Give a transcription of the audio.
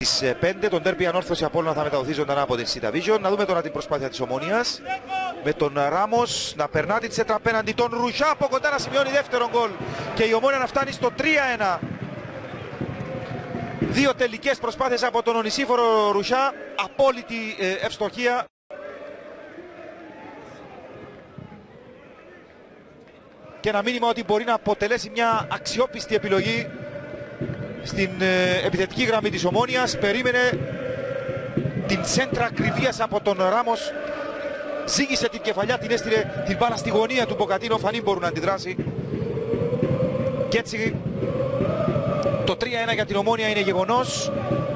στις 5. Τον ντέρμπι Ανόρθωση Απόλλωνα θα μεταδοθεί ζωντανά από την Σίτα Vision. Να δούμε τώρα την προσπάθεια της Ομόνιας. Με τον Ράμος να περνά την τσέτρα απέναντι τον Ρουσιά από κοντά να σημειώνει δεύτερο γκολ. Και η Ομόνια να φτάνει στο 3-1. Δύο τελικές προσπάθειες από τον ονησίφορο Ρουσιά. Απόλυτη ευστοχία. Και ένα μήνυμα ότι μπορεί να αποτελέσει μια αξιόπιστη επιλογή στην επιθετική γραμμή της Ομόνιας. Περίμενε την σέντρα ακριβίας από τον Ράμος. Ζήγησε την κεφαλιά, την έστειλε την μπάλα στη γωνία του Μποκατίνο. Φανή μπορούν να αντιδράσει. Και έτσι το 3-1 για την Ομόνια είναι γεγονός.